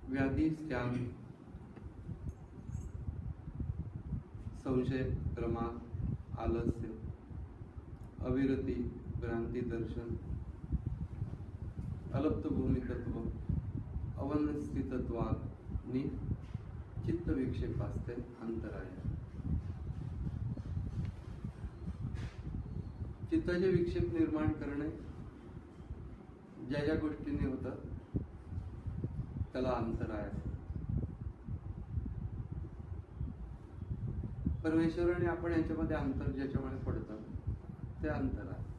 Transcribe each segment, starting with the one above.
व्याधी स्त्यान संशय प्रमाद आलस्य अविरती भ्रांती दर्शन अलप्त भूमिकत्व अवनस्थितत्वानी चित्त विक्षेपास्ते अंतराय. चित्ताचे विक्षेप निर्माण करणे ज्या ज्या गोष्टींनी होतात त्याला अंतराय. परमेश्वर आणि आपण याच्यामध्ये अंतर ज्याच्यामुळे पडतं ते अंतर आहे.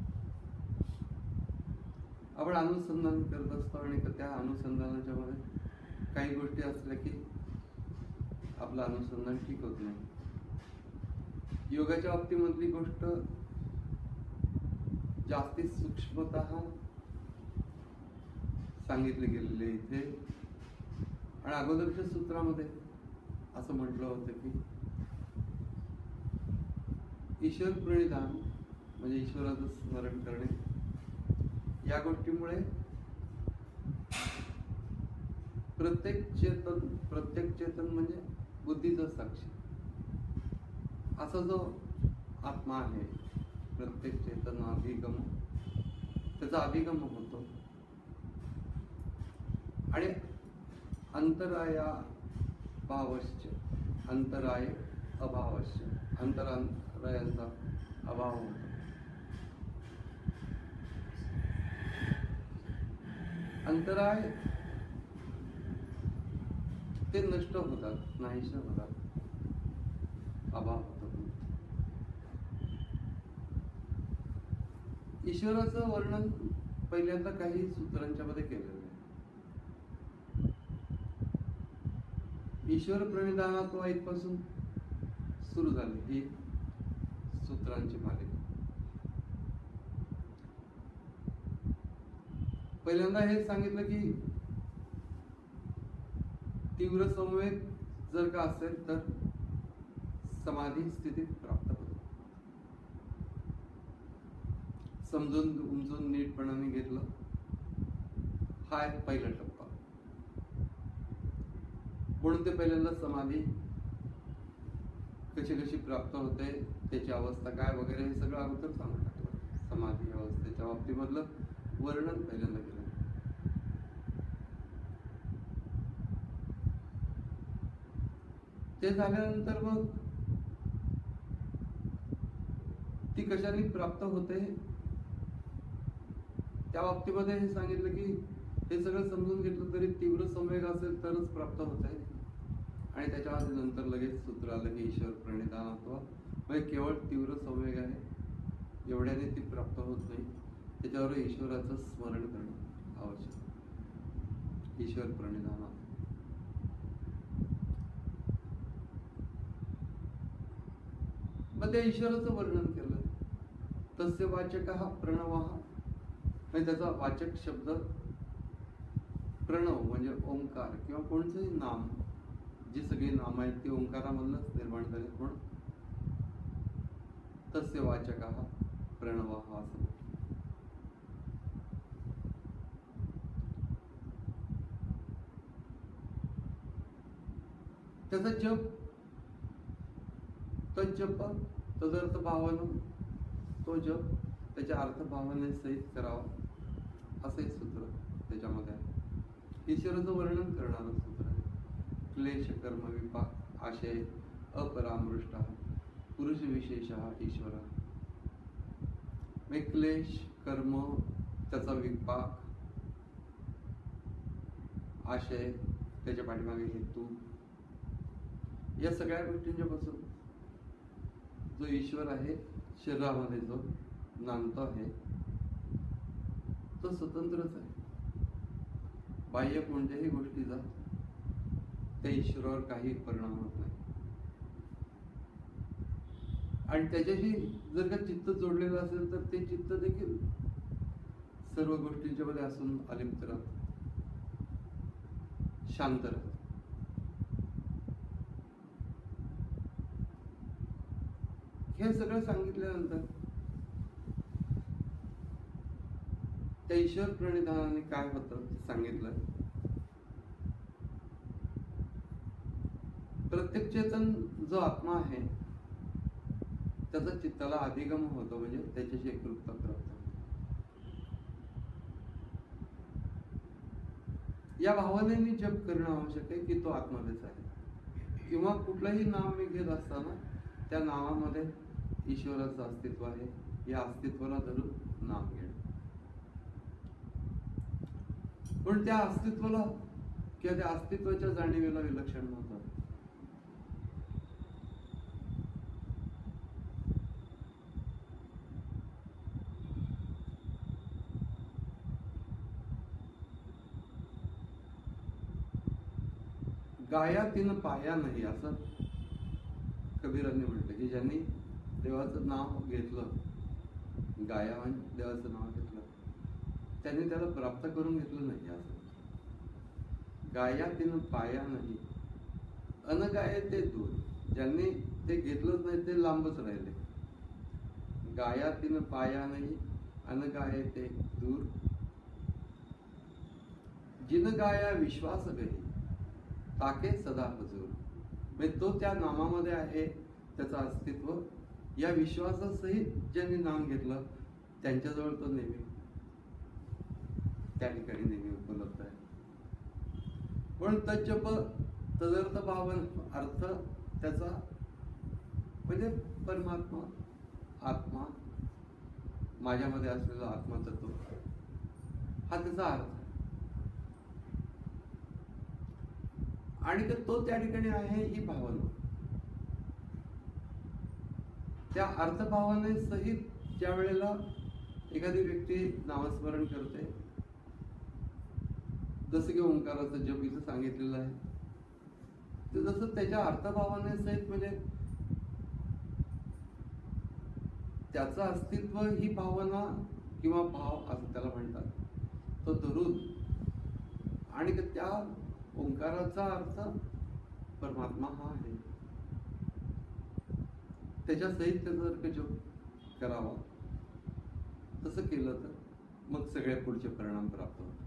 आपण अनुसंधान करत असतो आणि त्या अनुसंधानाच्या मध्ये काही गोष्टी असल्या की आपलं अनुसंधान ठीक होत नाही. योगाच्या बाबतीमधली गोष्ट जास्ती सूक्ष्मतः सांगितले गेलेले इथे. आणि अगोदरच्या सूत्रामध्ये असं म्हटलं होतं की ईश्वर प्रणिधान म्हणजे ईश्वराचं स्मरण करणे या गोष्टीमुळे प्रत्येक चेतन म्हणजे बुद्धीचा साक्षी असा जो आत्मा आहे, प्रत्येक चेतन अधिगम त्याचा अधिगम होतो. आणि अंतराया भावश्च अंतराय अभावश्च अंतरायांचा अभाव होतो. अंतराय ते नष्ट होतात, नाहीसे होतात, अभाव होतो. ईश्वराचं वर्णन पहिल्यांदा काही सूत्रांच्या मध्ये केलेलं आहे. ईश्वर प्रणिधानात्व इथपासून सुरू झाली ही सूत्रांची मालिका. पहिल्यांदा हे सांगितलं की तीव्र संवेग जर का असेल तर समाधी स्थितीत प्राप्त होतो. समजून उमजून नीटपणाने घेतलं हा एक पहिला टप्पा. म्हणून ते पहिल्यांदा समाधी कशी कशी प्राप्त होते, त्याची अवस्था काय वगैरे हे सगळं अगोदर सांगून टाकलं. समाधी अवस्थेच्या बाबतीमधलं वर्णन पहिल्यांदा केलं. ते झाल्यानंतर मग ती कशाने प्राप्त होते त्या बाबतीमध्ये हे सांगितलं की हे सगळं समजून घेतलं तरी तीव्र संवेग असेल तरच प्राप्त होते. आणि त्याच्यामध्ये नंतर लगेच सूत्र आलं की ईश्वर प्रणिधानात्व म्हणजे केवळ तीव्र संवेग आहे, एवढ्याने ती प्राप्त होत नाही, त्याच्यावर ईश्वराचं स्मरण करणं आवश्यक. ईश्वर प्रणिधानात्व मग त्या ईश्वराचं वर्णन केलं. तस्य वाचक हा प्रणव म्हणजे त्याचा वाचक शब्द प्रणव म्हणजे ओंकार किंवा कोणतंही नाम, जी सगळी नाम आहेत ती ओंकारामधूनच निर्माण झाली. म्हणून तस्य वाचक हा प्रणव हा असं. त्याचा जप तज्जप तदर्थ भावानं तो जप त्याच्या अर्थभावाने सहित करावा असं एक सूत्र त्याच्यामध्ये आहे. ईश्वराचं वर्णन करणारं सूत्र आहे. क्लेश कर्म विपाक आशय अपरामृष्ट पुरुष विशेष ईश्वर. क्लेश कर्म त्याचा विपाक आशय त्याच्या पाठीमागे हेतू या सगळ्या गोष्टींच्या पासून जो ईश्वर आहे शरीरामध्ये जो नांदतो आहे तो स्वतंत्रच आहे. बाह्य कोणत्याही गोष्टीचा त्या ईश्वरावर काही परिणाम होत नाही. आणि त्याच्याशी जर का चित्त जोडलेलं असेल तर ते चित्त देखील सर्व गोष्टींच्या मध्ये असून अलिप्त राहत, शांत राहत. हे सगळं सांगितल्यानंतर त्या ईश्वर प्रणिधानाने काय होतं सांगितलं. प्रत्येक चेतन जो आत्मा आहे त्याचा चित्ताला अधिगम होतो, म्हणजे त्याच्याशी एकरूपता प्राप्त होते. या भावनेने जप करणं आवश्यक आहे की तो आत्मदेश आहे. किंवा कुठलंही नाम मी घेत असताना त्या नावामध्ये ईश्वराचं अस्तित्व आहे, या अस्तित्वाला धरून नाम घेणं. पण त्या अस्तित्वाला किंवा त्या अस्तित्वाच्या जाणीवेला विलक्षण महत्व आहे. गाया तिन पाया नाही, असं कबीरांनी म्हटलं की ज्यांनी देवाचं नाव घेतलं, गाया म्हणजे देवाचं नाव घेतलं, त्यांनी त्याला प्राप्त करून घेतलं नाही. असं गाया तिन पाया नाही, अनगाये ते दूर. ज्यांनी ते घेतलंच नाही ते लांबच राहिले. गाया तिन पाया नाही, अनगाये ते दूर. जिन गाया विश्वास गही, ताके सदा हजूर. म्हणजे तो त्या नामामध्ये आहे, त्याचं अस्तित्व या विश्वासासहित ज्यांनी नाम घेतलं त्यांच्याजवळ तो नेहमी त्या ठिकाणी नेहमी उपलब्ध आहे. पण तज्जप तदर्थ भावन, अर्थ त्याचा म्हणजे परमात्मा, आत्मा, माझ्यामध्ये असलेला आत्मतत्व, हा त्याचा अर्थ. आणि तो त्या ठिकाणी आहे ही भावना. त्या अर्थभावनेसहित ज्या वेळेला एखादी व्यक्ती नामस्मरण करते, जसं की ओंकाराचं जप इथं सांगितलेलं आहे, तर जसं त्याच्या अर्थभावनेसहित म्हणजे त्याचं अस्तित्व ही भावना किंवा भाव असं त्याला म्हणतात, तो धरून आणि त्या ओंकाराचा अर्थ परमात्मा हा आहे, त्याच्या सहित त्याचा जप करावा. तसं केलं तर मग सगळे पुढचे परिणाम प्राप्त होतात.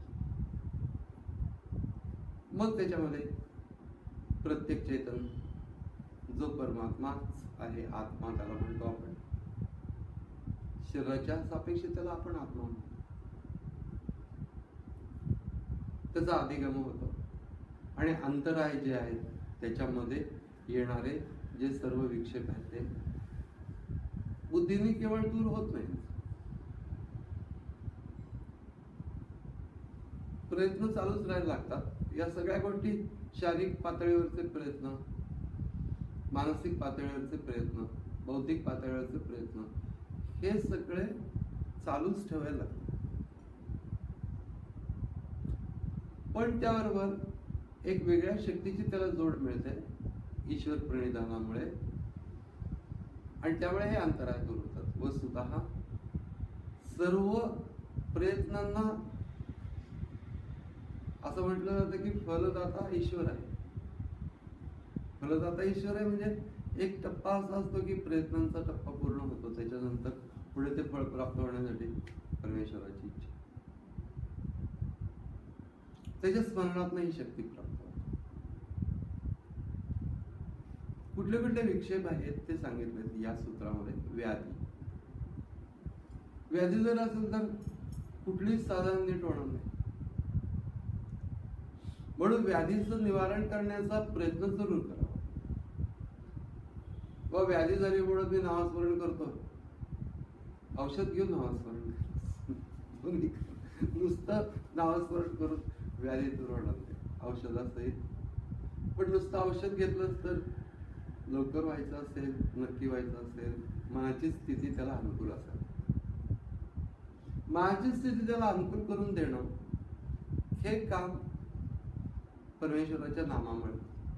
मग त्याच्यामध्ये प्रत्येक चेतन जो परमात्माच आहे, आत्मा त्याला म्हणतो आपण, शरीराच्या सापेक्ष त्याला आपण आत्मा म्हणतो, त्याचा अधिगम होतो. आणि अंतराय जे आहेत त्याच्यामध्ये येणारे जे सर्व विक्षेप आहेत ते बुद्धीने केवळ दूर होत नाही, प्रयत्न चालूच राहायला लागतात. या सगळ्या गोष्टी शारीरिक पातळीवरचे प्रयत्न, मानसिक पातळीवरचे प्रयत्न, बौद्धिक पातळीवरचे प्रयत्न, हे सगळे चालूच ठेवायला लागतात. पण त्याबरोबर एक वेगळ्या शक्तीची त्याला जोड मिळते ईश्वर प्रणिधानामुळे, आणि त्यामुळे हे अंतराय दूर होतात. व स्वतः सर्व प्रयत्नांना असं म्हटलं जातं की फलदाता ईश्वर आहे. फलदाता ईश्वर आहे म्हणजे एक टप्पा असा असतो की प्रयत्नांचा टप्पा पूर्ण होतो, त्याच्यानंतर पुढे ते फळ प्राप्त होण्यासाठी परमेश्वराची इच्छा, त्याच्या स्मरणात ही शक्ती प्राप्त होते. कुठले कुठले विक्षेप आहेत ते सांगितले या सूत्रामध्ये. व्याधी, व्याधी जर असेल तर कुठलीच साधन नीट होणार नाही. म्हणून व्याधीचं निवारण करण्याचा प्रयत्न जरूर करावा. व व्याधी झाली म्हणून मी नामस्मरण करतो, औषध घेऊन नामस्मरण नुसतं नामस्मरण करून व्याधी दूर होणार नाही औषधासहित. पण नुसतं औषध घेतलं तर लवकर व्हायचं असेल, नक्की व्हायचं असेल, मनाची स्थिती त्याला अनुकूल असेल, मनाची स्थिती त्याला अनुकूल करून देणं हे काम परमेश्वराच्या नामामुळे.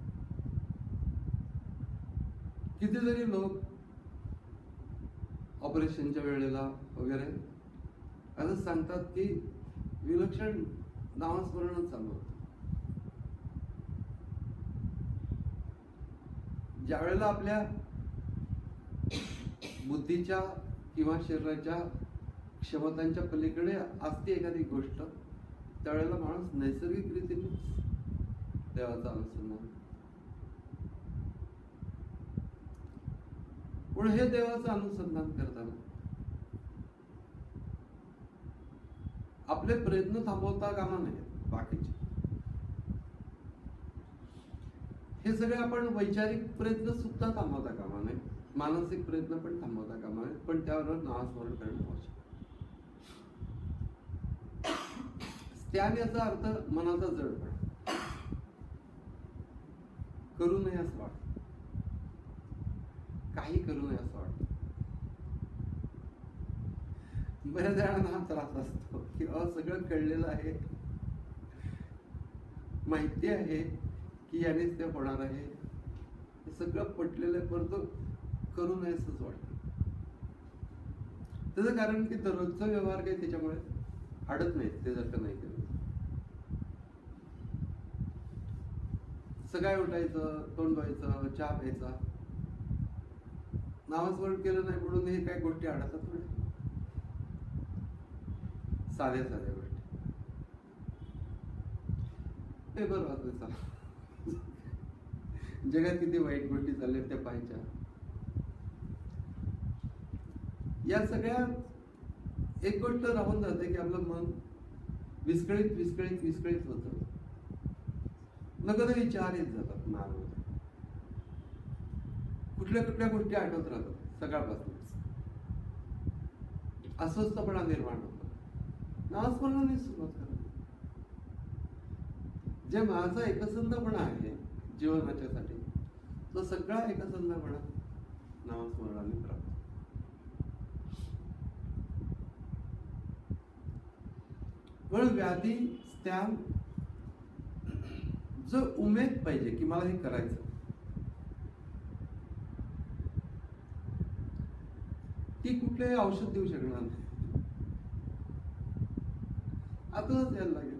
कितीतरी लोक ऑपरेशनच्या वेळेला वगैरे असं सांगतात की विलक्षण नामस्मरणच चालू होतं. ज्या वेळेला आपल्या बुद्धीच्या किंवा शरीराच्या क्षमतांच्या पलीकडे असते एखादी गोष्ट, त्यावेळेला माणूस नैसर्गिक रीतीने देवाचा अनुसंधान, पण हे देवाचं अनुसंधान करताना आपले प्रयत्न थांबवता कामा नये. बाकीचे हे सगळे आपण वैचारिक प्रयत्न सुद्धा थांबवता कामा नये, मानसिक प्रयत्न पण थांबवता कामा नये, पण त्यावर नामस्मरण करणं आवश्यक. त्याने याचा अर्थ मनाचा जडपणा, करू नये असं वाटतं, काही करू नये असं वाटतं. बऱ्याच जणांना हा त्रास असतो की सगळं कळलेलं आहे, माहिती आहे की यानेच ते होणार आहे, हे सगळं पटलेलं आहे, परंतु करू नये असंच वाटतं. त्याचं कारण की दररोजचा व्यवहार काही त्याच्यामुळे अडत नाही, ते जर का नाही केलं. सकाळी उठायचं, तोंड धुवायचं, चहा प्यायचा, नामस्मरण केलं नाही म्हणून हे काही गोष्टी अडतात थोड्या, साध्या साध्या गोष्टी. पेपर वाचायचा, जगात किती वाईट गोष्टी चालल्या त्या पाहायच्या. या सगळ्या एक गोष्ट राहून जाते की आपलं मन विस्कळीत विस्कळीत विस्कळीत होतं, नकळत विचार येत जातात मनामध्ये, कुठल्या कुठल्या गोष्टी आठवत राहतात सकाळपासूनच, अस्वस्थपणा निर्माण होतो. नामस्मरणाने सुरुवात करा. जे माझा एकसंधपणा आहे जीवनाच्यासाठी, तो सगळा एकसंधपणा नामस्मरणाने प्राप्त. पण व्याधी स्त्यान जो उमेद पाहिजे की मला हे करायचं, ती कुठलेही औषध देऊ शकणार नाही, आतूनच यायला लागेल.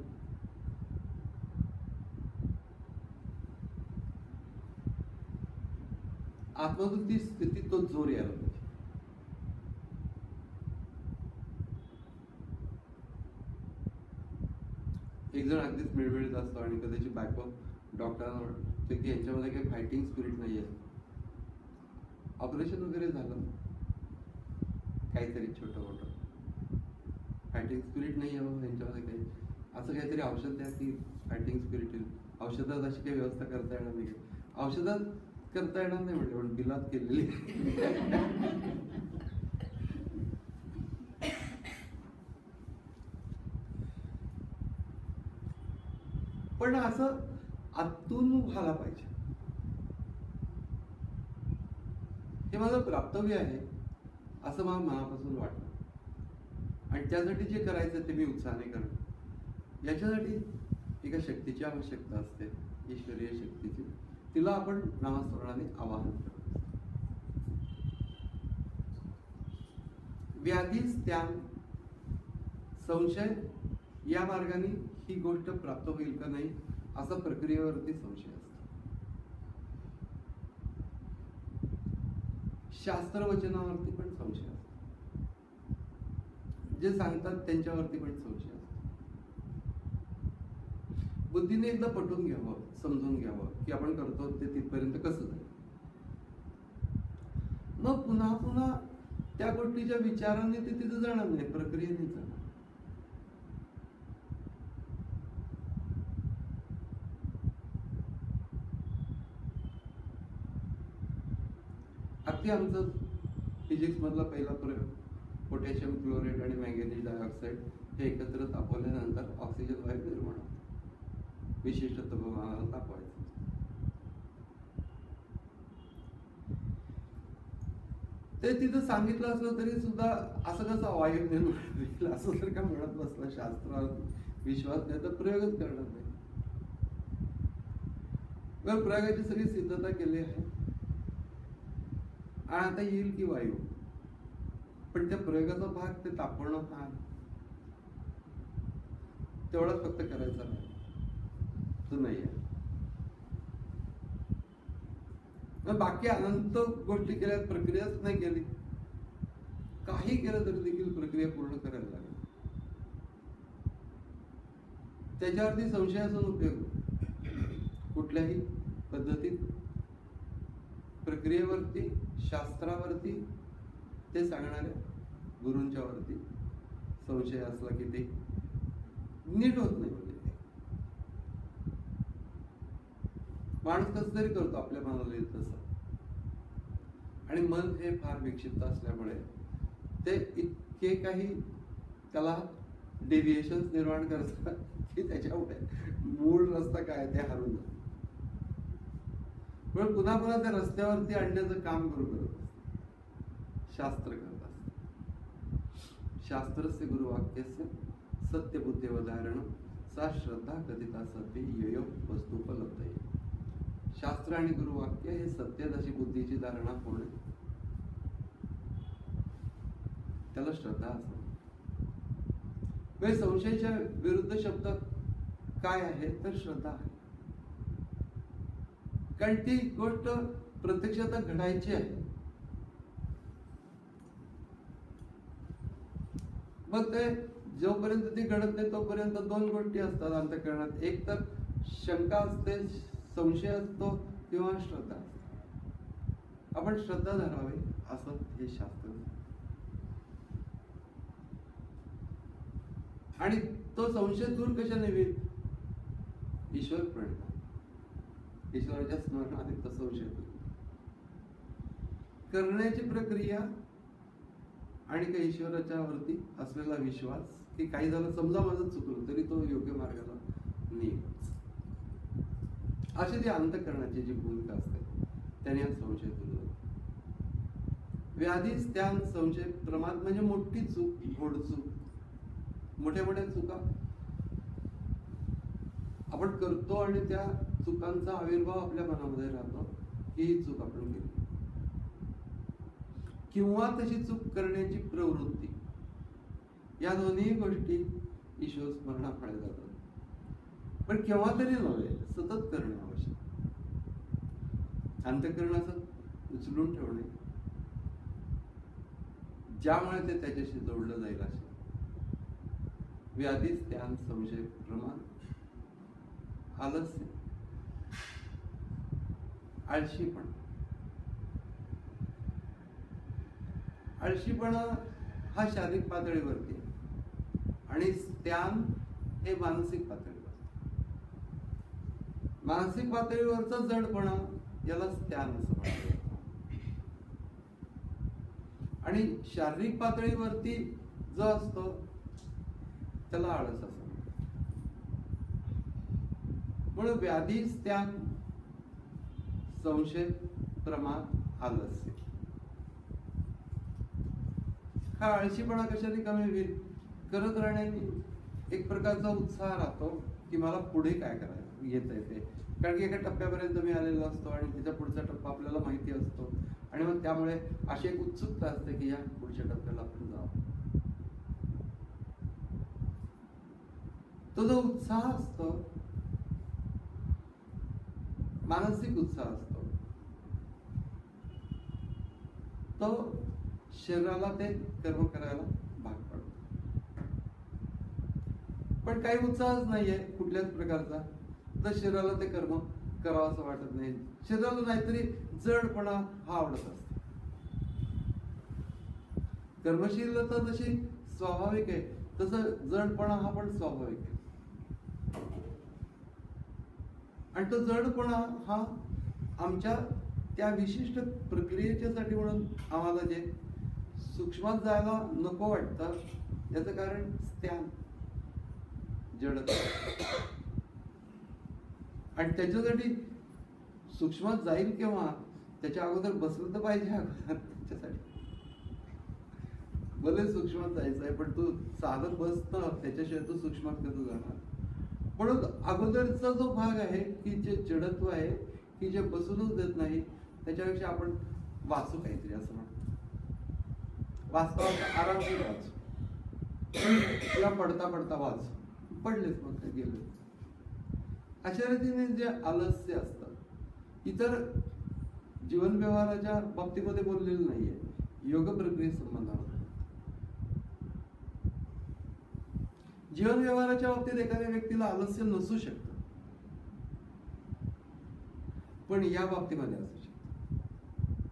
आतमधून ती स्थिती, तो जोर यायला पाहिजे. एक जण अगदीच मिळमिळीत असतो आणि कदाचित बायको डॉक्टरांना वाटते की यांच्यामध्ये काही फायटिंग स्पिरिट नाही आहे, ऑपरेशन वगैरे झालं, काहीतरी छोटं मोठं फायटिंग स्पिरिट नाही आहे यांच्यामध्ये काही, असं काहीतरी औषध द्या की फायटिंग स्पिरिट येईल. औषधात अशी काही व्यवस्था करता येणार नाही, औषधात करता येणार नाही म्हणजे, पण बिलात केलेली. पण असं आतून व्हायला पाहिजे, हे माझं प्राप्तव्य आहे असं मला मनापासून वाटतं. आणि त्यासाठी जे करायचं ते मी उत्साहाने करणं. याच्यासाठी एका शक्तीची आवश्यकता असते, ईश्वरीय शक्तीची. तिला आपण नामस्मरणाने आवाहन करतो. व्याधी स्त्यान संशय या मार्गाने ही गोष्ट प्राप्त होईल का नाही असा प्रक्रियेवरती संशय असतो. शास्त्रवचनावरती पण संशय असतो, जे सांगतात त्यांच्यावरती पण संशय असतो. बुद्धीने एकदा पटवून घ्यावं, समजून घ्यावं की आपण करतो ते तिथपर्यंत कसं जाईल. मग पुन्हा पुन्हा त्या गोष्टीच्या विचाराने ते तिथं जाणार नाही, प्रक्रियेने जाणार. अगदी आमचं फिजिक्स मधला पहिला प्रयोग, पोटॅशियम क्लोराईड आणि मॅंगनीज डायऑक्साईड हे एकत्र तापवल्यानंतर ऑक्सिजन वायू निर्माण होतो. विशिष्ट तापमानाला तापवायचं. ते तिथं सांगितलं असलं तरी सुद्धा असं कसं वायू निर्माण होईल असं जर का म्हणत बसलं, शास्त्रावर विश्वास नाही तर प्रयोगच करणार नाही. प्रयोगाची सगळी सिद्धता केली आहे आणि आता येईल की वायू, पण त्या प्रयोगाचा भाग ते तापवणं हा तेवढाच फक्त करायचा नाही, तो नाही आहे. बाकी अनंत गोष्टी केल्या, प्रक्रियाच नाही केली, काही केलं तरी देखील प्रक्रिया पूर्ण करायला लागेल. त्याच्यावरती संशय असून उपयोग कुठल्याही पद्धतीत प्रक्रिया प्रक्रियेवरती, शास्त्रावरती, ते सांगणाऱ्या गुरूंच्या वरती संशय असला की ते नीट होत नाही. म्हणजे माणूस कसं तरी करतो आपल्या मनाला येईल तसं, आणि मन हे फार विक्षिप्त असल्यामुळे ते इतके काही त्याला डेव्हिएशन्स निर्माण करतात की त्याच्यामुळे मूळ रस्ता काय ते हरवून जातो. पण पुन्हा पुन्हा त्या रस्त्यावरती आणण्याचं काम करू करत असत, शास्त्र करत असत. शास्त्रस्य गुरुवाक्यस्य सत्यबुद्धेवधारण सा श्रद्धा कथिता सत्य ययो वस्तुपलब्धये. शास्त्र आणि गुरुवाक्य हे सत्य अशी बुद्धीची धारणा होणे, त्याला श्रद्धा असते. संशयाच्या विरुद्ध शब्द काय आहे तर श्रद्धा आहे. कारण ती गोष्ट प्रत्यक्षात घडायची आहे. मग ते जोपर्यंत ती घडत नाही तोपर्यंत दोन गोष्टी असतात अंतःकरणात, एक तर शंका असते, संशय असतो, किंवा श्रद्धा असते. आपण श्रद्धा धरावी असं हे शास्त्र. आणि तो संशय दूर कशाने होईल? ईश्वर प्रणिता, ईश्वराच्या स्मरणाने तो संशय दूर करण्याची प्रक्रिया, आणि काही ईश्वराच्या वरती असलेला विश्वास की काही झालं, समजा माझं चुकलं तरी तो योग्य मार्गाला नेईल, अशी ती अंतःकरणाची जी भूमिका असते त्याने हा संशय दूर होतो. व्याधी, स्त्यान, संशय, प्रमाद म्हणजे मोठी चूक, घोडचूक, मोठ्या मोठ्या चुका आपण करतो आणि त्या चुकांचा आविर्भाव आपल्या मनामध्ये राहतो की ही चूक आपण केली, किंवा तशी चूक करण्याची प्रवृत्ती. या दोन्ही गोष्टी ईश्वर स्मरणाकडे जातात. पण केव्हा तरी नव्हे, सतत करणे आवश्यक. अंतःकरणाचं उचलून ठेवणे, ज्यामुळे ते त्याच्याशी जोडलं जाईल असे. व्याधी, स्त्यान, संशय, प्रमाद, आलस्य, आळशीपणा. आळशीपणा हा शारीरिक पातळीवरती आणि स्त्यान हे मानसिक पातळीवर. मानसिक पातळीवरचा जडपणा याला स्त्यान असं म्हणतात, आणि शारीरिक पातळीवरती जो असतो त्याला आळस असं म्हणतात. म्हणून व्याधी, स्त्यान, संशय, प्रमाद, आलस्य. हा आळशीपणा कशाने कमी होईल? करत राहण्याने एक प्रकारचा उत्साह राहतो की मला पुढे काय करायचं येत आहे ते. कारण की एका टप्प्यापर्यंत मी आलेलो असतो आणि त्याच्या पुढचा टप्पा आपल्याला माहिती असतो, आणि मग त्यामुळे अशी एक उत्सुकता असते की या पुढच्या टप्प्याला आपण जावं. तो जो उत्साह असतो, मानसिक उत्साह असतो, तो शरीराला ते कर्म करायला भाग पडतो. पण काही उत्साहच नाहीये कुठल्याच प्रकारचा, तर शरीराला ते कर्म करावं असं वाटत नाही. शरीराला नाहीतरी जडपणा हा आवडत असतो. कर्मशीलता जशी स्वाभाविक आहे तसं जडपणा हा पण स्वाभाविक आहे. आणि तो जडपणा हा आमच्या त्या विशिष्ट प्रक्रियेच्यासाठी म्हणून आम्हाला जे सूक्ष्मात जायला नको वाटतं याचं कारण स्त्यान, जडता. आणि त्याच्यासाठी सूक्ष्मात जाईल केव्हा? त्याच्या अगोदर बसलं तर पाहिजे अगोदर. त्याच्यासाठी भले सूक्ष्मात जायचं आहे पण तू साधन बसतं, त्याच्याशिवाय तू सूक्ष्मात कसं जाणार? म्हणून अगोदरचा जो भाग आहे की जे जडत्व आहे की जे बसूनच देत नाही, त्याच्यापेक्षा आपण वाचू काहीतरी असं म्हणतो. वाचता आरामशीर वाचू, तुला पडता पडता वाचू, पडलेच मग काय गेले. अशा रीतीने जे आलस्य असतं इतर जीवन व्यवहाराच्या बाबतीमध्ये बोललेलं नाहीये, योग प्रक्रिये संबंधात. जीवन व्यवहाराच्या बाबतीत एखाद्या व्यक्तीला आलस्य नसू शकतं, पण या बाबतीमध्ये असू शकतं.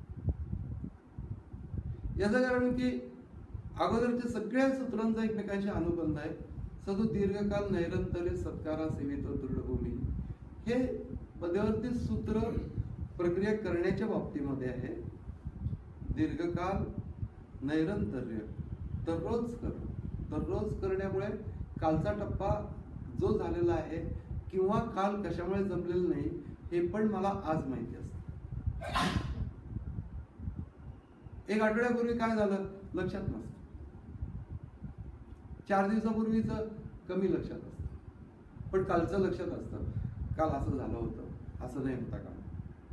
याचं कारण की अगोदरच्या सगळ्या सूत्रांचा एकमेकांशी अनुबंध आहे. सदु दीर्घकाल नैरंतर्य सत्कारा सेवितो दृढभूमी, हे मध्यवर्ती सूत्र प्रक्रिया करण्याच्या बाबतीमध्ये आहे. दीर्घकाल नैरंतर्य, दररोज करण्यामुळे कालचा टप्पा जो झालेला आहे किंवा काल कशामुळे जमलेलं नाही हे पण मला आज माहिती असतं. एक आठवड्यापूर्वी काय झालं लक्षात नसतं, 4 दिवसापूर्वीच कमी लक्षात असतं, पण कालचं लक्षात असतं. काल असं झालं होतं, असं नाही होता काल,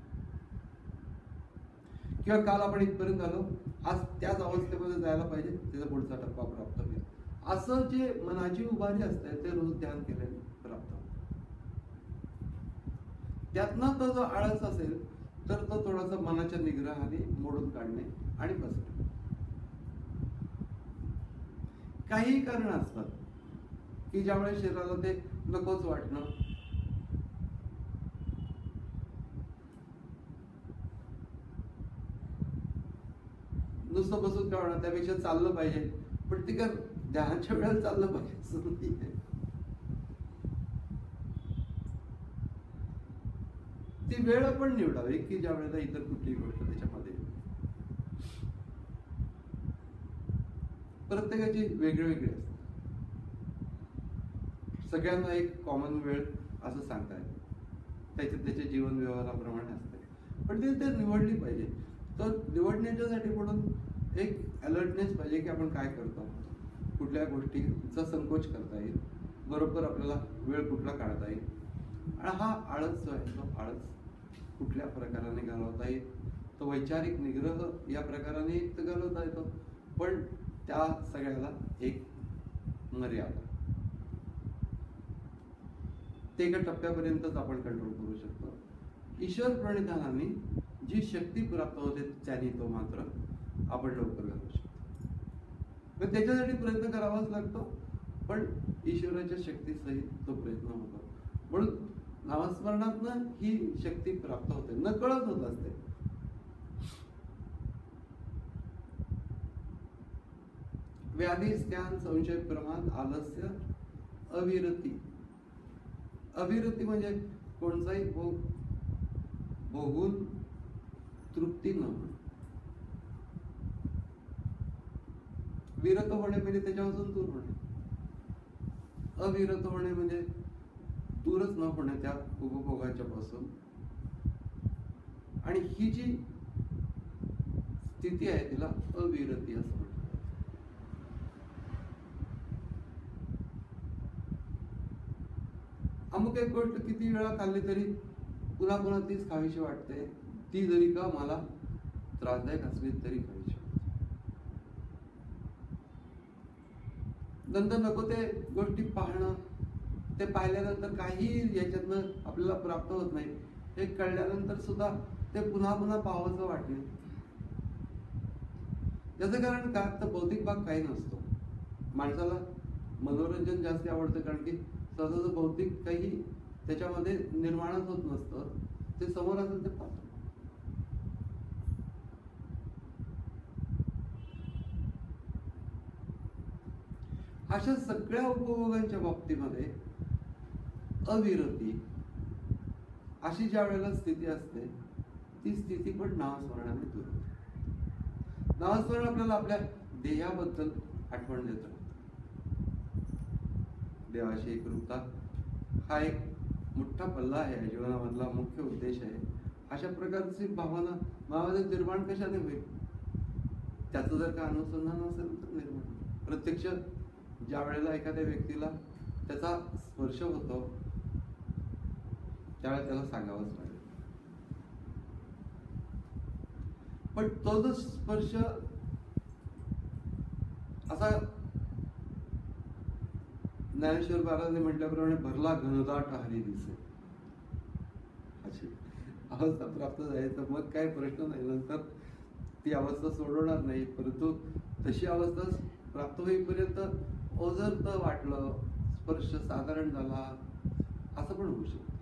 किंवा काल आपण इथपर्यंत आलो, आज त्याच अवस्थेमध्ये जायला पाहिजे, त्याचा पुढचा टप्पा प्राप्त होईल. असं जे मनाची उभारी असते ते रोज ध्यान केल्याने प्राप्त होतं. त्यातनं तो जो आळस असेल तर तो थोडासा मनाच्या निग्रहाने मोडून काढणे आणि बसणे. काही कारण असतात की ज्यामुळे शरीराला ते नकोच वाटणं, नुसतं बसून काय होणार, त्यापेक्षा चाललं पाहिजे, पण ते काय ध्यानाच्या वेळेला चाललं पाहिजे असं नाही. ती वेळ आपण निवडावी की ज्या वेळेला इतर कुठलीही गोष्ट त्याच्यामध्ये. प्रत्येकाची वेगळी असते. सगळ्यांना एक कॉमन वेळ असं सांगता येईल, त्याच्या जीवन व्यवहाराप्रमाणे असते, पण ते निवडली पाहिजे. तर निवडण्याच्यासाठी म्हणून एक अलर्टनेस पाहिजे की आपण काय करतो, कुठल्या गोष्टीचा संकोच करता येईल, बरोबर आपल्याला वेळ कुठला काढता येईल, आणि हा आळस जो आहे तो आळस कुठल्या प्रकाराने घालवता येईल, तो वैचारिक निग्रह या प्रकाराने युक्त घालवता येतो, पण त्या सगळ्याला एक मर्यादा, ते एका टप्प्यापर्यंतच आपण कंट्रोल करू शकतो. ईश्वर प्रणिधानाने जी शक्ती प्राप्त होते त्याने तो मात्र आपण लवकर घालू शकतो. त्याच्यासाठी प्रयत्न करावाच लागतो, पण ईश्वराच्या शक्तीसहित तो प्रयत्न होतो. म्हणून नामस्मरणातनं ही शक्ती प्राप्त होते, नकळत होत असते. व्याधी, स्त्यान, संशय, प्रमाद, आलस्य, अविरती. अविरती म्हणजे कोणताही भोगून तृप्ती न होणे. विरत होणे म्हणजे त्याच्यापासून दूर होणे. अविरत होणे म्हणजे दूरच न होणे त्या उपभोगाच्या पासून. आणि ही जी स्थिती आहे तिला अविरती असं म्हणतात. अमुक एक गोष्ट किती वेळा खाल्ली तरी पुन्हा पुन्हा तीच खावीशी वाटते, ती जरी का मला त्रासदायक असली तरी खावीशी वाटते. नंतर नको ते गोष्टी पाहणं, ते पाहिल्यानंतर काही याच्यातनं आपल्याला प्राप्त होत नाही हे कळल्यानंतर सुद्धा ते पुन्हा पुन्हा पाहावंसं वाटणे. याचं कारण का, तर भौतिक भाग काही नसतो. माणसाला मनोरंजन जास्त आवडतं, कारण की सहज भौतिक काही त्याच्यामध्ये निर्माणच होत नसतं, ते समोर असेल ते पाहतो. अशा सगळ्या उपभोगांच्या बाबतीमध्ये अविरती अशी ज्या वेळेला स्थिती असते, ती स्थिती पण नामस्मरणाने दूर होते. नामस्मरण आपल्याला आपल्या देहाबद्दल आठवण देतं. देवाशी एकरूपता हा एक मोठा पल्ला आहे, जीवनामधला मुख्य उद्देश आहे. अशा प्रकारची भावना माझ्यामध्ये निर्माण कशाने होईल, त्याचं जर का अनुसंधान असेल तर निर्माण. प्रत्यक्ष ज्या वेळेला एखाद्या व्यक्तीला त्याचा स्पर्श होतो त्यावेळेला त्याला सांगावंच लागेल. पण तो जो स्पर्श असा ज्ञानेश्वर महाराजांनी म्हटल्याप्रमाणे भरला घनदाट हरी दिसे, अशी अवस्था प्राप्त झाली तर मग काय प्रश्न नाही, नंतर ती अवस्था सोडवणार नाही. परंतु तशी अवस्था प्राप्त होईपर्यंत ओझरत वाटलं, स्पर्श साधारण झाला, असं पण होऊ शकतं.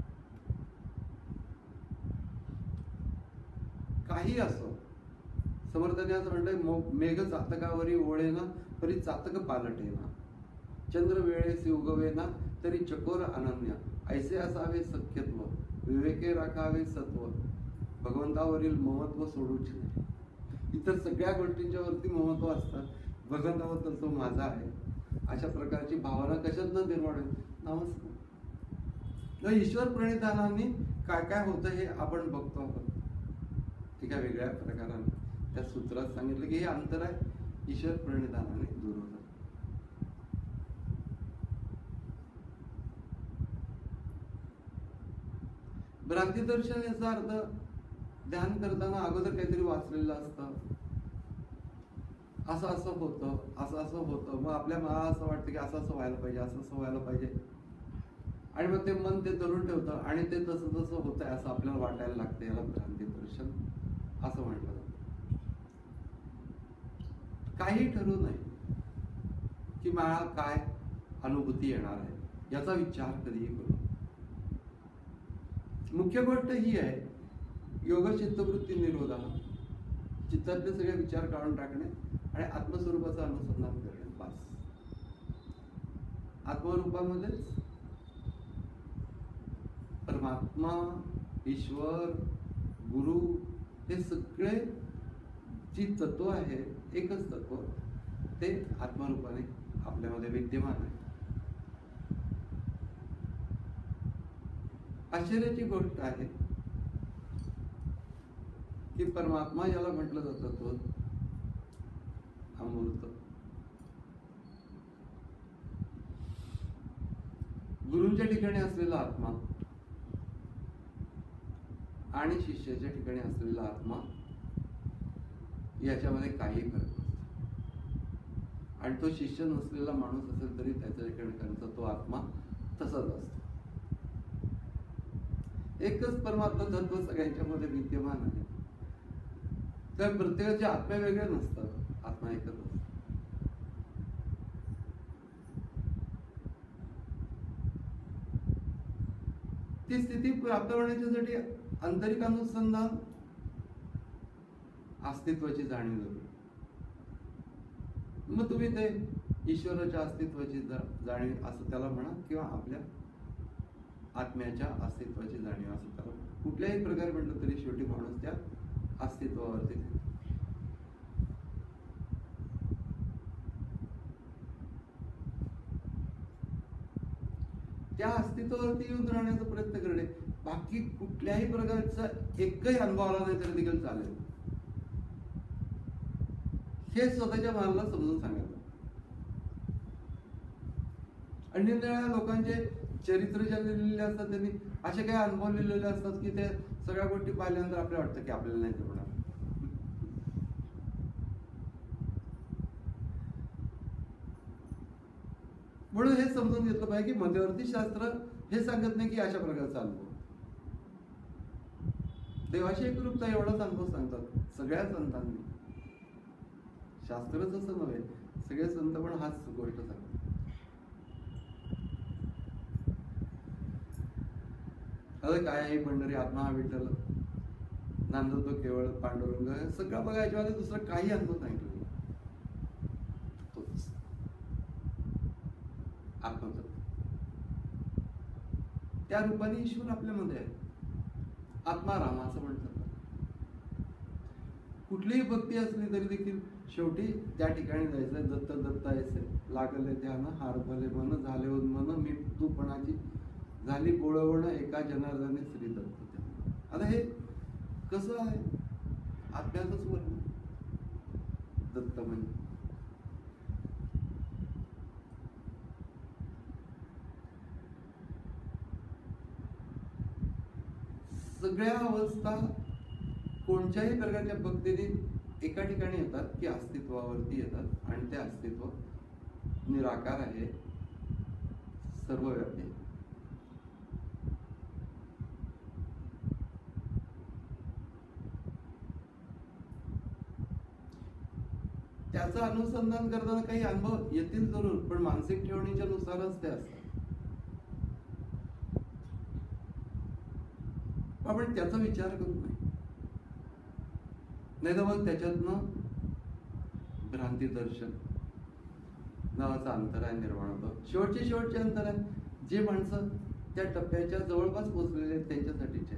काही असो, समर्थाने असं म्हणतंय, मेघ चातकावरी ओळेना तरी चातक पालटेना, चंद्र वेळेसी उगवेना तरी चकोर अनन्य, ऐसे असावे सख्यत्व, विवेके राखावे सत्व, भगवंतावरील ममत्व सोडूच नाही. इतर सगळ्या गोष्टींच्या वरती ममत्व असतात, भगवंताबद्दल तो माझा आहे, अशा प्रकारची भावना कशात न निर्माण होईल? नमस्कार. ईश्वर प्रणिधानाने काय काय होतं हे आपण बघतो आहोत. ठीक आहे, वेगळ्या प्रकाराने त्या सूत्रात सांगितलं की हे अंतर आहे, ईश्वर प्रणिधानाने दूर होतं. भ्रांती दर्शन याचा अर्थ ध्यान करताना अगोदर काहीतरी वाचलेलं असतं, असं असं होतं, असं असं होतं, मग आपल्या मनाला असं वाटतं की असं असं व्हायला पाहिजे, असं असं व्हायला पाहिजे, आणि मग ते मन ते धरून ठेवतं आणि ते तसं तसं होतंय असं आपल्याला वाटायला लागतं. याला भ्रांती दर्शन असं म्हटलं जातं. काही ठरू नये की मला काय अनुभूती येणार आहे याचा विचार कधीही करू. मुख्य गोष्ट ही आहे, योग चित्तवृत्ती निरोधा, चित्तातले सगळे विचार काढून टाकणे आणि आत्मस्वरूपाचं अनुसंधान करणे. बस. आत्मरूपामध्येच परमात्मा, ईश्वर, गुरु हे सगळे जी तत्व आहे, एकच तत्व, ते आत्मरूपाने आपल्यामध्ये विद्यमान आहे. आश्चर्याची गोष्ट आहे की परमात्मा याला म्हटलं जातं तो अमूर्त. गुरूंच्या ठिकाणी असलेला आत्मा आणि शिष्याच्या ठिकाणी असलेला आत्मा याच्यामध्ये काही फरक नसतो. आणि तो शिष्य नसलेला माणूस असेल तरी त्याच्या ठिकाणचा तो आत्मा तसाच असतो. एकच परमात्मा तत्व सगळ्यांच्या मध्ये विद्यमान आहे. तर प्रत्येकाचे आत्मा वेगळे नसतात, आत्मा एकच असतो. ती स्थिती प्राप्त होण्याच्यासाठी आंतरिक अनुसंधान, अस्तित्वाची जाणीव झाली. मग तुम्ही ते ईश्वराच्या अस्तित्वाची जाणीव असं त्याला म्हणा, किंवा आपल्या आत्म्याच्या अस्तित्वाची जाणीव असं त्याला म्हणा. कुठल्याही प्रकारे म्हटलं तरी शेवटी माणूस त्या अस्तित्वावरती त्या अस्तित्वावरती येऊन राहण्याचा प्रयत्न करणे. बाकी कुठल्याही प्रकारचा एकही अनुभव आला नाही तरी देखील चालेल, हे स्वतःच्या मनाला समजून सांगायचं. आणि निरनिराळ्या लोकांचे चरित्र ज्या लिहिलेले असतात, त्यांनी असे काही अनुभव लिहिलेले असतात की ते सगळ्या गोष्टी पाहिल्यानंतर आपल्याला वाटतं की आपल्याला नाही जमणार. म्हणून हे समजून घेतलं पाहिजे की मध्यवर्ती शास्त्र हे सांगत नाही की अशा प्रकारचा अनुभव. देवाशी एकरूपता एवढाच अनुभव सांगतात सगळ्या संतांनी. शास्त्रच असं नव्हे, सगळे संत पण हाच गोष्ट सांगतात. अरे काय आहे पंढरी, आत्मा हा विठ्ठल, नांदतो केवळ पांडुरंग, सगळं बघायच्या वेळेला दुसरं काही अनुभव सांगितलं नाही. तोच आत्मतत्व, त्या रूपाने ईश्वर आपल्यामध्ये आहे. आत्माराम असं म्हणतात. कुठलीही भक्ती असली तरी देखील शेवटी त्या ठिकाणी जायचंय. दत्त दत्तायचे लागले ध्यान, हार भले मन, झाले उन्मन, मी तूपणाची झाली बोळवण, एका जनार्दने श्री दत्त. आता हे कसं आहे? आत्म्याचंच वर्ण दत्त म्हणजे. सगळ्या अवस्था कोणत्याही प्रकारच्या भक्तीने एका ठिकाणी येतात की अस्तित्वावरती येतात, आणि ते अस्तित्व निराकार आहे, सर्वव्यापी. त्याचं अनुसंधान करताना काही अनुभव येतील जरूर, पण मानसिक ठेवणीच्या नुसारच ते असतात. आपण त्याचा विचार करू नये. नाही तर मग त्याच्यातनं भ्रांती दर्शन नावाचं अंतराय निर्माण होतं. शेवटचे अंतराय जे माणसं त्या टप्प्याच्या जवळपास पोहोचलेले आहेत त्यांच्यासाठीचे.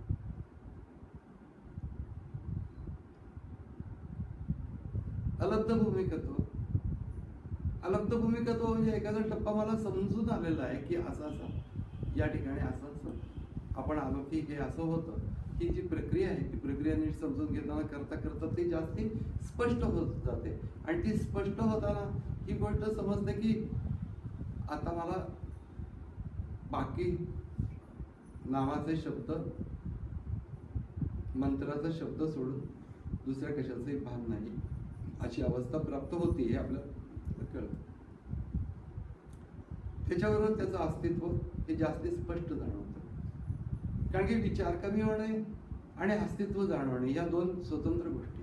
अलब्ध भूमिकत्व. अलब्ध भूमिकत्व म्हणजे एखादा टप्पा मला समजून आलेला आहे की असा या ठिकाणी असं आपण आलो की हे असं होतं. ही जी प्रक्रिया आहे ती प्रक्रिया नीट समजून घेताना करता करता ती जास्ती स्पष्ट होत जाते. आणि ती स्पष्ट होताना ही गोष्ट समजते की आता मला बाकी नावाचे शब्द, मंत्राचा शब्द सोडून दुसऱ्या कशाचंही भान नाही, अशी अवस्था प्राप्त होती हे आपल्याला कळतं. त्याच्याबरोबर त्याचं अस्तित्व हे जास्ती स्पष्ट जाणवतं. कारण की विचार कमी होणे आणि अस्तित्व जाणवणे या दोन स्वतंत्र गोष्टी.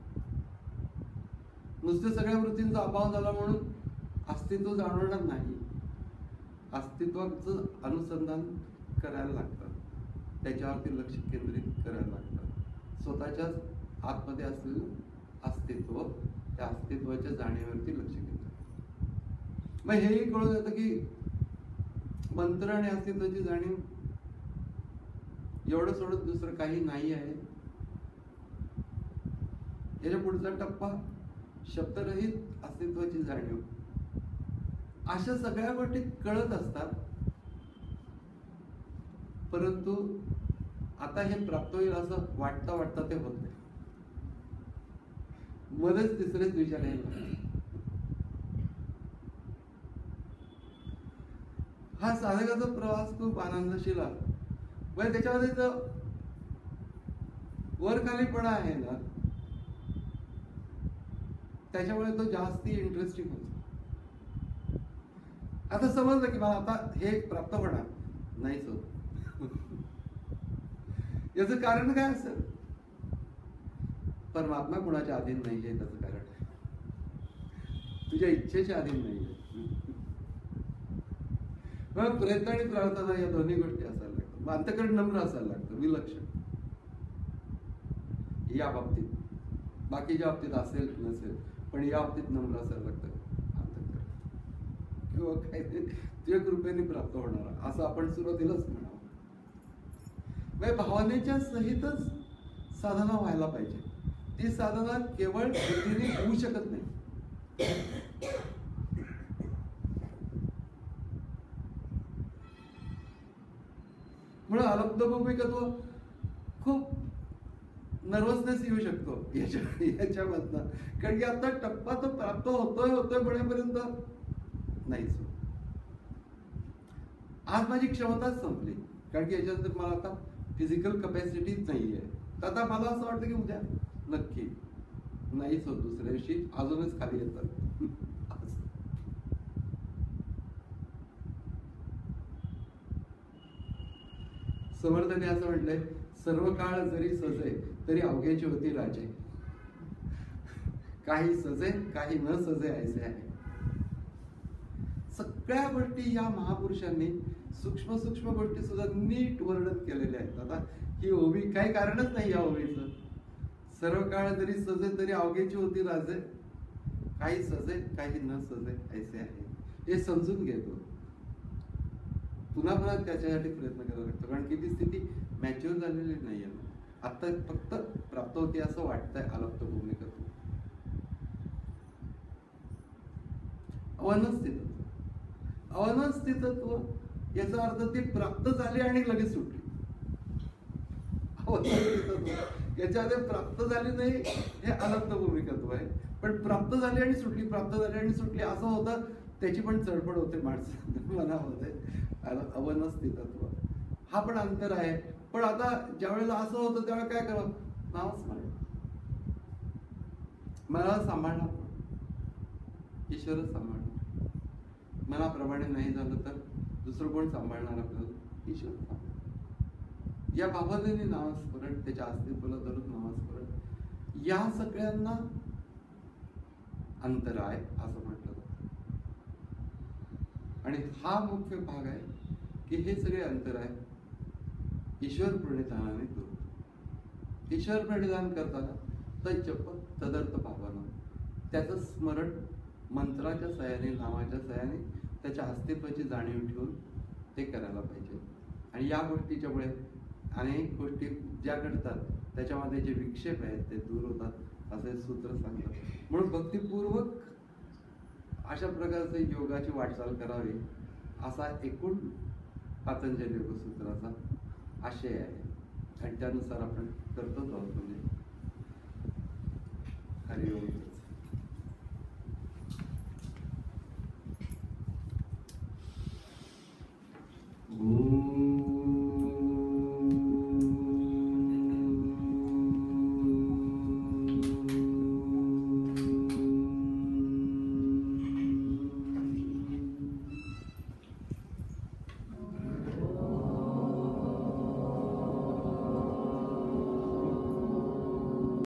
नुसते सगळ्या वृत्तींचा अभाव झाला म्हणून अस्तित्व जाणवणार नाही. अस्तित्वाचं अनुसंधान करायला लागतं, त्याच्यावरती लक्ष केंद्रित करायला लागतं. स्वतःच्याच आतमध्ये असलेलं अस्तित्व, त्या अस्तित्वाच्या जाणीवेवरती लक्ष केंद्रित. मग हेही कळून येतं की मंत्र आणि अस्तित्वाची जाणीव एवढं सोडत दुसरं काही नाही आहे. याच्या पुढचा टप्पा शब्दरहित अस्तित्वाची जाणीव. अशा सगळ्या गोष्टी कळत असतात. परंतु आता हे प्राप्त होईल असं वाटता ते होत नाही. मध्येच तिसरेच विचार यायला. हा साधकाचा प्रवास खूप आनंदशील आहे. म्हणजे त्याच्यामध्ये जो वरखालीपणा आहे ना, त्याच्यामुळे तो जास्ती इंटरेस्टिंग होतो. आता समजलं की मला आता हे प्राप्त होणार नाहीच होत. याचं कारण काय असेल? परमात्मा कुणाच्या अधीन नाहीये, त्याचं कारण आहे तुझ्या इच्छेच्या अधीन नाहीये. मग प्रयत्न आणि प्रार्थना या दोन्ही गोष्टी असायला लागतात. मग अंतःकरण नम्र असायला लागतं, विलक्षण या बाबतीत. बाकीच्या बाबतीत असेल नसेल, पण या बाबतीत नम्र असायला लागतं अंतःकरण. किंवा काय ते तुझ्या कृपेने प्राप्त होणार असं आपण सुरुवातीलाच म्हणावं. म्हणजे भावनेच्या सहितच साधना व्हायला पाहिजे. ती साधना केवळ बुद्धीने होऊ शकत नाही. म्हणून अलब्ध भूमिकत्व खूप नर्वसनेस येऊ शकतो याच्यामधनं. कारण की आता टप्पा तो प्राप्त होतोय म्हणेपर्यंत नाहीच. आज माझी क्षमताच संपली, कारण की याच्यानंतर मला आता फिजिकल कपॅसिटीच नाहीये. तर आता मला असं वाटतं की उद्या नक्की नाहीच होत, दुसऱ्या दिवशी अजूनच खाली येतात. समर्थाने असं म्हटलंय, सर्व काळ जरी सजे तरी अवघ्याची होती राजे. काही सजे काही न सजे ऐसे आहे. सगळ्या गोष्टी या महापुरुषांनी सूक्ष्म सूक्ष्म गोष्टी सुद्धा नीट वर्णन केलेल्या आहेत. आता ही ओवी काही कारणच नाही या ओवीचं. सर्व काळ जरी सजे तरी अवघ्याची होती राजे, काही सजे काही न सजे ऐसे आहे. हे समजून घेतो, पुन्हा त्याच्यासाठी प्रयत्न करावा लागतो. कारण की ती स्थिती मॅच्युअर झालेली नाहीये. आता फक्त प्राप्त होती असं वाटतंय अलब्ध भूमिकत्व. अवनस्थितत्व याचा अर्थ ती प्राप्त झाली आणि लगेच सुटली. याच्यामध्ये प्राप्त झाली नाही हे अलब्ध भूमिकत्व आहे. पण प्राप्त झाली आणि सुटली, प्राप्त झाली आणि सुटली असं होतं, त्याची पण चळपड होते माणसाच्या मनामध्ये. अवनस्थितत्व हा पण अंतर आहे. पण आता ज्या वेळेला असं होतं त्यावेळेला काय करावं? नामस्मरण. मला सांभाळणार ईश्वरच सांभाळणार. मनाप्रमाणे नाही झालं तर दुसरं कोण सांभाळणार आपल्याला? ईश्वर सांभाळणार. या बाबतीने नामस्मरण, त्याच्या अस्तित्वाला धरून नामस्मरण, या सगळ्यांना अंतराय असं म्हटलं जातं. आणि हा मुख्य भाग आहे की हे सगळे अंतराय ईश्वर प्रणिधानाने दूर. ईश्वर प्रणिधान करताना तज्जप तदर्थ भावना, त्याचं स्मरण मंत्राच्या सहाय्याने, नामाच्या सहाय्याने त्याच्या अस्तित्वाची जाणीव ठेवून ते करायला पाहिजे. आणि या गोष्टीच्यामुळे अनेक गोष्टी ज्या घडतात त्याच्यामध्ये जे विक्षेप आहेत ते दूर होतात असे सूत्र सांगतात. म्हणून भक्तिपूर्वक अशा प्रकारचे योगाची वाटचाल करावी असा एकूण पातंजली योगसूत्राचा आशय आहे. आणि त्यानुसार आपण करतोच आहोत. म्हणजे हरिओम.